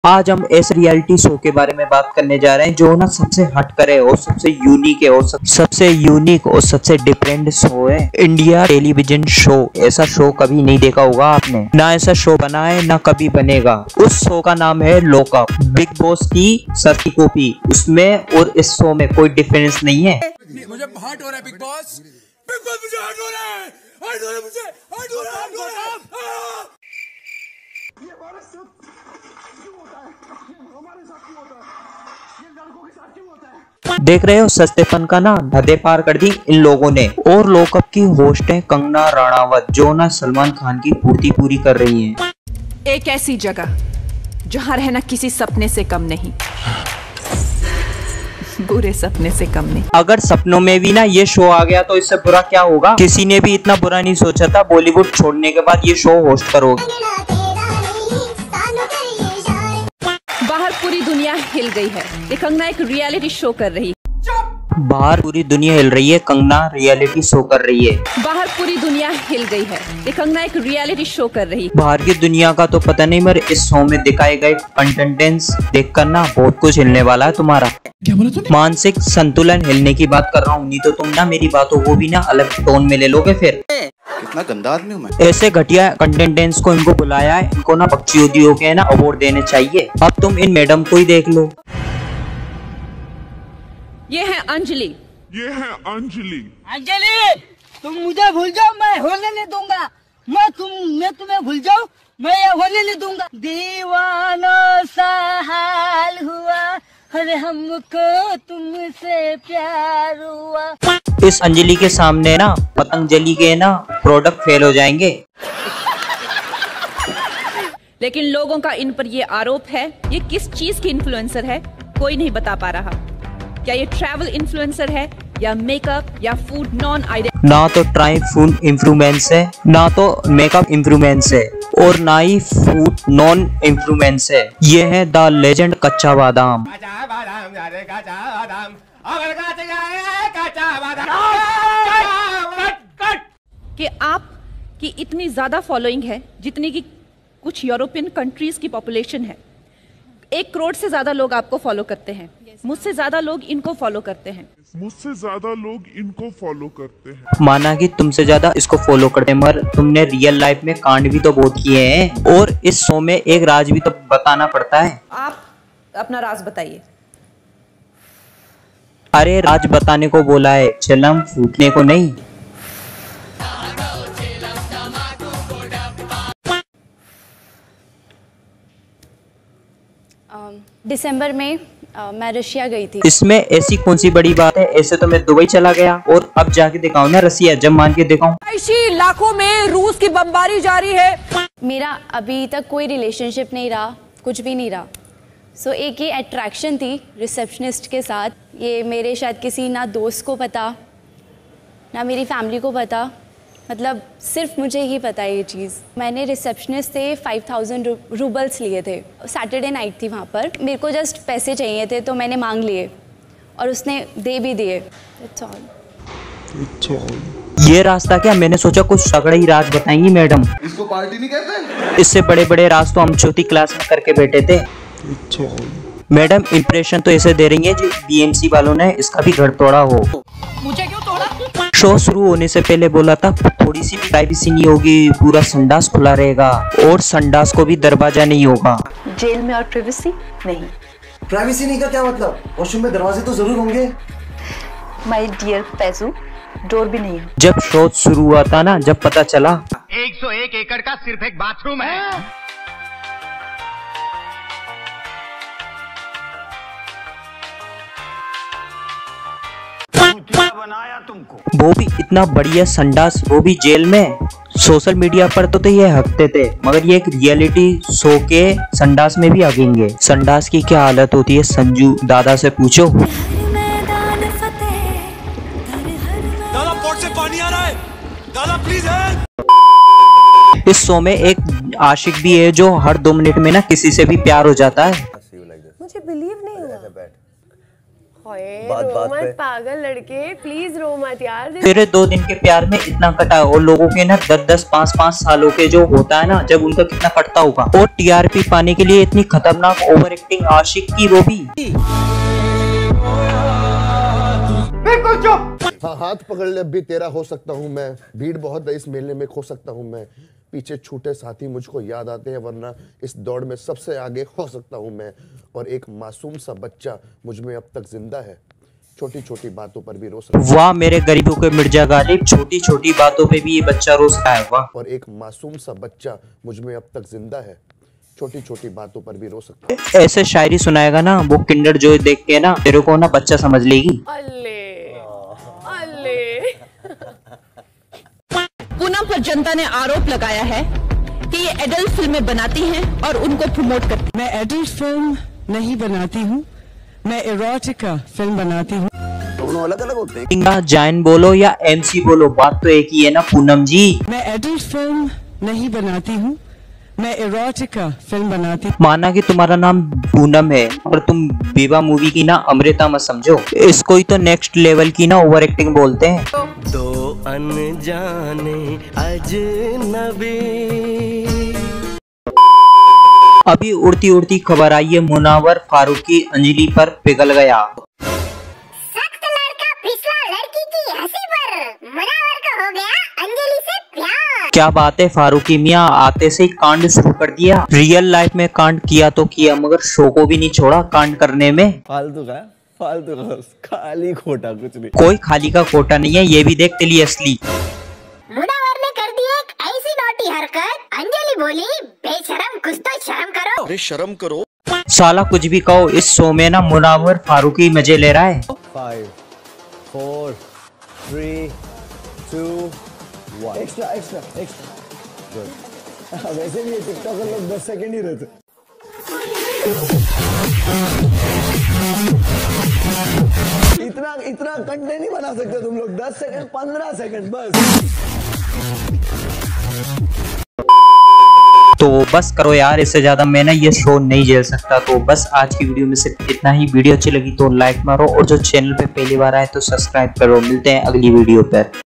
आज हम ऐसे रियलिटी शो के बारे में बात करने जा रहे हैं जो ना सबसे हटकर है और सबसे यूनिक है और सबसे यूनिक और सबसे डिफरेंट शो है। India television show. ऐसा शो कभी नहीं देखा होगा आपने, ना ऐसा शो बना है ना कभी बनेगा। उस शो का नाम है लॉकअप। बिग बॉस की सस्ती कॉपी उसमें और इस शो में कोई डिफरेंस नहीं है। मुझे हर्ट हो रहा है बिग बॉस मुझे हर्ट हो रहा है, हर्ट हो रहा है, मुझे हर्ट हो रहा है। ये हमारे साथ क्यों होता है? हमारे साथ क्यों होता है? ये लड़कों के साथ क्यों होता है? देख रहे हो सस्तेपन का ना हदें पार कर दी इन लोगों ने। और लॉकअप की होस्ट है कंगना रणावत जो ना सलमान खान की पूर्ति पूरी कर रही हैं। एक ऐसी जगह जहां रहना किसी सपने से कम नहीं, बुरे सपने से कम नहीं। अगर सपनों में भी ना ये शो आ गया तो इससे बुरा क्या होगा। किसी ने भी इतना बुरा नहीं सोचा था बॉलीवुड छोड़ने के बाद ये शो होस्ट करोगे। बाहर पूरी दुनिया हिल गई है, ये कंगना एक रियलिटी शो कर रही है। बाहर पूरी दुनिया हिल रही है, कंगना रियलिटी शो कर रही है। बाहर पूरी दुनिया हिल गई है, ये कंगना एक रियलिटी शो कर रही है। बाहर की दुनिया का तो पता नहीं, मगर इस शो में दिखाए गए कंटेंट्स देखकर ना बहुत कुछ हिलने वाला है तुम्हारा। क्या बोला तूने? मानसिक संतुलन हिलने की बात कर रहा हूँ, नहीं तो तुम ना मेरी बातों को भी ना अलग टोन में ले लोगे। फिर कितना गंदा आदमी हूँ मैं। ऐसे घटिया कंटेंट्स को इनको बुलाया है, इनको ना बख्शियोदियों के ना अवार्ड देने चाहिए। अब तुम इन मैडम को ही देख लो। ये है अंजलि। ये है अंजलि। अंजलि, तुम मुझे भूल जाओ, मैं होने नहीं दूंगा। मैं तुम्हें भूल जाऊं, मैं ये होने नहीं दूंगा। दीवानों सा हाल हुआ, अरे हमको तुमसे प्यार हुआ। इस अंजलि के सामने ना पतंजलि के ना प्रोडक्ट फेल हो जाएंगे। लेकिन लोगों का इन पर ये आरोप है, ये किस चीज की इन्फ्लुएंसर है कोई नहीं बता पा रहा। क्या ये ट्रैवल इन्फ्लुएंसर है या मेकअप या फूड नॉन आइडेंटिटी? ना तो ट्राई फूड इन्फ्लुएंस है, ना तो मेकअप इन्फ्लुएंस है और ना ही फूड नॉन इन्फ्लुएंस है। ये है द लेजेंड कच्चा बादाम। कि आपकी इतनी ज्यादा फॉलोइंग है जितनी की कुछ यूरोपियन कंट्रीज की पॉपुलेशन है। 1 करोड़ से ज्यादा लोग आपको फॉलो करते हैं। मुझसे ज्यादा लोग इनको फॉलो करते हैं। मुझसे ज्यादा लोग इनको फॉलो करते हैं। माना कि तुमसे ज्यादा इसको फॉलो करते हैं, मगर तुमने रियल लाइफ में कांड भी तो बहुत किए हैं और इस शो में एक राज भी तो बताना पड़ता है। आप अपना राज बताइए। अरे राज बताने को बोला है, चिलम फूटने को नहीं। दिसंबर में मैं रशिया गई थी। इसमें ऐसी कौन सी बड़ी बात है? ऐसे तो मैं दुबई चला गया और अब जाके दिखाऊं ना रसिया, जब मान के दिखाऊं। लाखों में रूस की बमबारी जारी है। मेरा अभी तक कोई रिलेशनशिप नहीं रहा, कुछ भी नहीं रहा। सो एक ये अट्रैक्शन थी रिसेप्शनिस्ट के साथ। ये मेरे शायद किसी ना दोस्त को पता ना मेरी फैमिली को पता, मतलब सिर्फ मुझे ही पता है ये चीज़। मैंने रिसेप्शनिस्ट से 5000 रूबल्स लिए थे। सैटरडे नाइट थी वहाँ पर। मेरे को जस्ट पैसे चाहिए थे तो मैंने मांग लिए और उसने दे भी दिए। That's all. ये रास्ता क्या? मैंने सोचा कुछ तगड़ा ही राज बताएंगी मैडम। इसको पार्टी नहीं कहते? इससे बड़े बड़े राज तो हम छोटी क्लास में करके बैठे थे। मैडम इंप्रेशन तो ऐसे दे रही है जो बीएमसी वालों ने इसका भी घर तोड़ा हो। मुझे क्यों तोड़ा? शो शुरू होने से पहले बोला था थोड़ी सी भी प्राइवेसी नहीं होगी, पूरा संडास खुला रहेगा और संडास को भी दरवाजा नहीं होगा। जेल में और प्राइवेसी नहीं। प्राइवेसी नहीं का क्या मतलब? वॉशरूम में दरवाजे तो जरूर होंगे। माय डियर फैजू, डोर भी नहीं है। जब शो शुरू हुआ था ना, जब पता चला 101 एकड़ का सिर्फ एक बाथरूम है। बनाया तुमको, वो भी इतना बढ़िया संडास, वो भी जेल में। सोशल मीडिया पर तो ये हकते थे, मगर ये एक रियलिटी शो के संडास में भी हकेंगे। संडास की क्या हालत होती है संजू दादा से पूछो। दादा पोर्ट से पानी आ रहा है, दादा प्लीज हेल्प। इस शो में एक आशिक भी है जो हर 2 मिनट में ना किसी से भी प्यार हो जाता है। मुझे बिलीव नहीं हुआ। रो मत पागल लड़के, प्लीज रो मत यार। फिर 2 दिन के प्यार में इतना कटा, और लोगों के ना 10-10, 5-5 सालों के जो होता है ना, जब उनका कितना कटता होगा। और टीआरपी पाने के लिए इतनी खतरनाक ओवर एक्टिंग आशिक की, वो भी। बिल्कुल चुप। हाँ, हाथ पकड़ ले भी तेरा हो सकता हूँ मैं, भीड़ बहुत है इस मेले में खो सकता हूँ मैं, पीछे छूटे साथी मुझको याद आते हैं वरना इस दौड़ में सबसे आगे हो सकता हूँ मैं, और एक मासूम सा बच्चा मुझ में अब तक जिंदा है, छोटी छोटी बातों पर भी रो सकता है। वाह मेरे गरीबों के मिर्जा गालिब, छोटी छोटी बातों पे भी ये बच्चा रो सकता है। वाह। और एक मासूम सा बच्चा मुझ में अब तक जिंदा है, छोटी छोटी बातों पर भी रो सकता है। ऐसे शायरी सुनाएगा ना, वो किंडर जॉय देख के ना तेरे को ना बच्चा समझ लेगी। पूनम पर जनता ने आरोप लगाया है कि ये एडल्ट फिल्में बनाती हैं और उनको प्रमोट करती हैं। मैं एडल्ट फिल्म नहीं बनाती हूँ, मैं एरोटिका फिल्म बनाती हूँ। दोनों अलग अलग होते हैं। जाइन बोलो या MC बोलो, बात तो एक ही है ना पूनम जी। मैं एडल्ट फिल्म नहीं बनाती हूँ, मैं एरोटिका फिल्म बनाती हूँ। माना कि तुम्हारा नाम पूनम है, पर तुम बेबा मूवी की ना अमृता मत समझो, इसको ही तो नेक्स्ट लेवल की ना ओवर एक्टिंग बोलते हैं। दो अनजाने अजनबी। अभी उड़ती उड़ती खबर आई है, मुनावर फारूकी अंजलि पर पिघल गया। सख्त लड़का फिसला लड़की की हंसी पर, मुनावर का हो गया अंजलि से प्यार। क्या बात है फारूकी मियाँ, आते से ही कांड शुरू कर दिया। रियल लाइफ में कांड किया तो किया, मगर शो को भी नहीं छोड़ा कांड करने में। फालतू का खाली खोटा, कुछ नहीं। कोई खाली का खोटा नहीं है, ये भी देख तेली असली। मुनावर ने कर दी एक ऐसी नौटी हरकत, अंजलि बोली बेशरम कुछ तो शर्म करो। अरे शर्म करो। साला कुछ भी कहो, इस शो में ना मुनावर फारूकी मजे ले रहा है। 5, 4, 3, 2, 1। Extra good. वैसे भी टिकटॉकर लोग 10 सेकंड ही रहते। इतना कंटेंट नहीं बना सकते तुम लोग, 10 सेकंड 15 सेकंड बस। तो बस करो यार, इससे ज्यादा मैं ना ये शो नहीं झेल सकता। तो बस आज की वीडियो में सिर्फ इतना ही। वीडियो अच्छी लगी तो लाइक मारो, और जो चैनल पे पहली बार आए तो सब्सक्राइब करो। मिलते हैं अगली वीडियो पर।